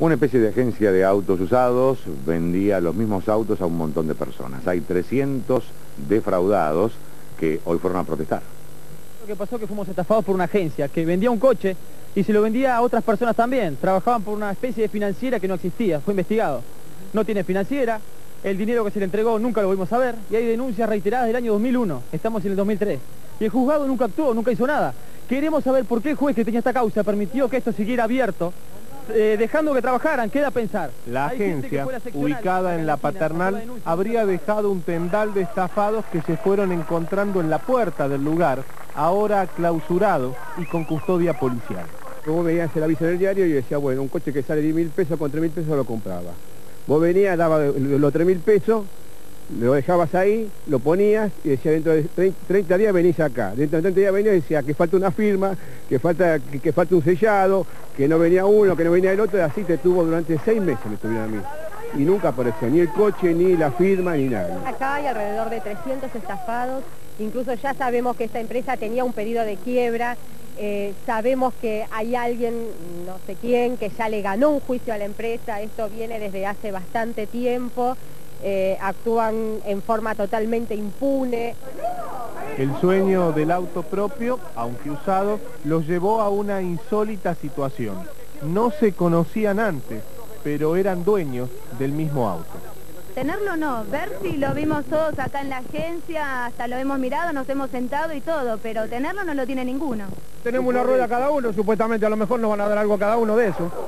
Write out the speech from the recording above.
Una especie de agencia de autos usados vendía los mismos autos a un montón de personas. Hay 300 defraudados que hoy fueron a protestar. Lo que pasó es que fuimos estafados por una agencia que vendía un coche y se lo vendía a otras personas también. Trabajaban por una especie de financiera que no existía, fue investigado. No tiene financiera, el dinero que se le entregó nunca lo volvimos a ver y hay denuncias reiteradas del año 2001, estamos en el 2003. Y el juzgado nunca actuó, nunca hizo nada. Queremos saber por qué el juez que tenía esta causa permitió que esto siguiera abierto, dejando que trabajaran. Queda a pensar. La agencia, ubicada en La Paternal, habría dejado un tendal de estafados que se fueron encontrando en la puerta del lugar, ahora clausurado y con custodia policial. Vos veías el aviso en el diario y decía, bueno, un coche que sale 10.000 pesos, con 3.000 pesos lo compraba. Vos venías, daba los 3.000 pesos, lo dejabas ahí, lo ponías y decía, dentro de 30 días venís acá. Dentro de 30 días venías y decía que falta una firma, que falta un sellado, que no venía uno, que no venía el otro, y así te tuvo durante 6 meses, me tuvieron a mí. Y nunca apareció ni el coche, ni la firma, ni nada. Acá hay alrededor de 300 estafados, incluso ya sabemos que esta empresa tenía un pedido de quiebra, sabemos que hay alguien, no sé quién, que ya le ganó un juicio a la empresa, esto viene desde hace bastante tiempo, actúan en forma totalmente impune. El sueño del auto propio, aunque usado, los llevó a una insólita situación. No se conocían antes, pero eran dueños del mismo auto. Tenerlo no, ver si lo vimos todos acá en la agencia, hasta lo hemos mirado, nos hemos sentado y todo, pero tenerlo no lo tiene ninguno. Tenemos una rueda cada uno, supuestamente a lo mejor nos van a dar algo a cada uno de eso.